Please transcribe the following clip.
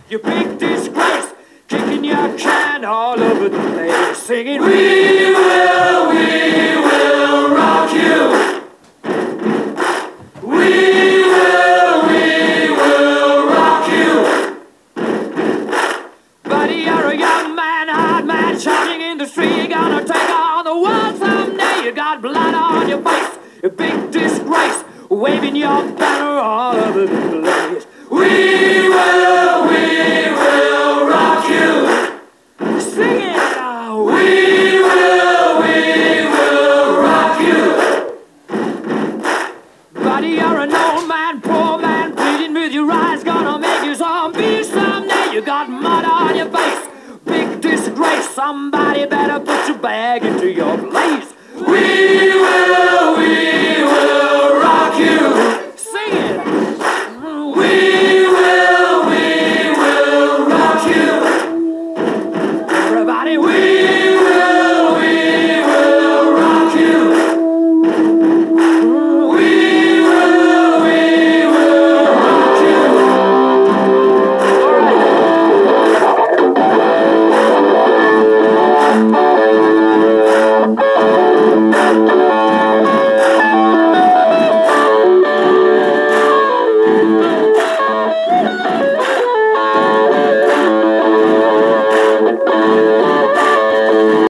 you big disgrace, kicking your can all over the place, singing, we will rock you. We will rock you. Buddy, you're a young man, hard man, shouting in the street, you're gonna take on the world someday. You got blood on your face, you big disgrace, waving your banner all over the place. We will rock you. Sing it now. We will rock you. Buddy, you're an old man, poor man, pleading with your eyes, gonna make you zombie someday. You got mud on your face, big disgrace. Somebody better put your bag into your place. We will rock you.